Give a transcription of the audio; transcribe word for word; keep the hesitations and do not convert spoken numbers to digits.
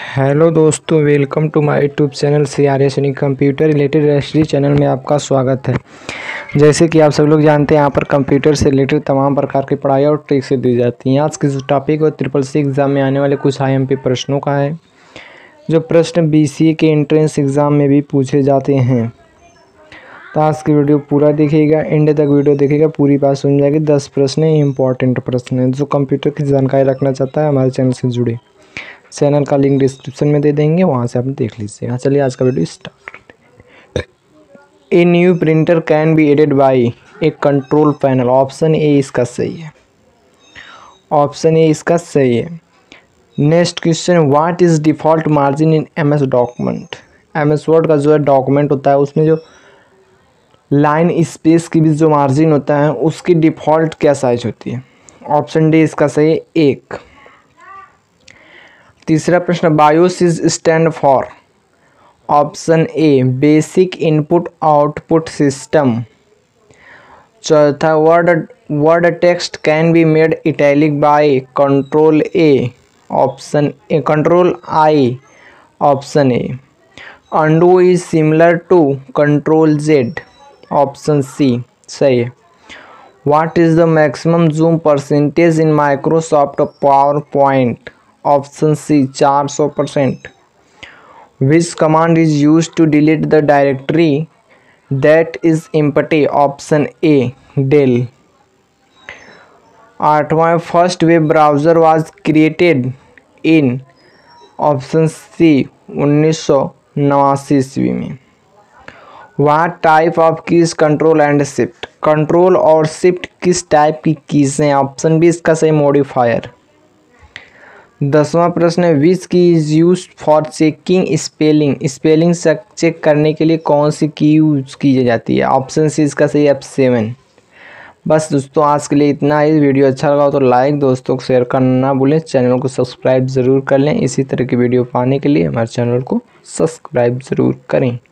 Hello दोस्तों, welcome to my YouTube channel C R S यानी computer related SD channel में आपका स्वागत है। जैसे कि आप सब लोग जानते हैं, यहाँ पर कंप्यूटर से रिलेटेड तमाम प्रकार की पढ़ाई और ट्रिक्स दी जाती हैं। आज के जो टॉपिक है ट्रिपल सी एग्ज़ाम में आने वाले कुछ आई एम पी प्रश्नों का है, जो प्रश्न बी सी ए के एंट्रेंस एग्ज़ाम में भी पूछे जाते हैं। तो आज की वीडियो पूरा देखिएगा, एंड तक वीडियो देखिएगा, पूरी बात सुन जाएगी। दस प्रश्न इंपॉर्टेंट प्रश्न हैं। जो कंप्यूटर की जानकारी रखना चाहता है हमारे चैनल से जुड़े, चैनल का लिंक डिस्क्रिप्शन में दे देंगे, वहाँ से आप देख लीजिएगा। चलिए आज का वीडियो स्टार्ट करते हैं। A new printer can be added by a control panel. Option A इसका सही है, ऑप्शन ए इसका सही है। Next question, what is default margin in M S document. M S Word का जो है डॉक्यूमेंट होता है, उसमें जो लाइन स्पेस की भी जो मार्जिन होता है, उसकी डिफ़ॉल्ट क्या साइज होती है। ऑप्शन डी इसका सही है, एक। तीसरा प्रश्न, BIOS stand for. Option A basic input output system. चौथा, word word text can be made italic by control A. Option A control I. Option A undo is similar to control Z. Option C सही है। What is the maximum zoom percentage in Microsoft PowerPoint. Option C चार सौ percent. Which command is use to delete the directory that is empty. Option A del. आठवां, first web browser was created in. Option C उन्नीस सौ नवासी ईस्वी में। What type of keys control and shift. Control और shift किस type की keys हैं। ऑप्शन बी इसका सही, मॉडिफायर। दसवां प्रश्न है, which key is use for checking spelling. Spelling check करने के लिए कौन सी की यूज की जाती है। ऑप्शन सी इसका सही, एफ सेवन। बस दोस्तों, आज के लिए इतना ही। वीडियो अच्छा लगा तो लाइक, दोस्तों को शेयर करना ना भूलें। चैनल को सब्सक्राइब ज़रूर कर लें। इसी तरह की वीडियो पाने के लिए हमारे चैनल को सब्सक्राइब ज़रूर करें।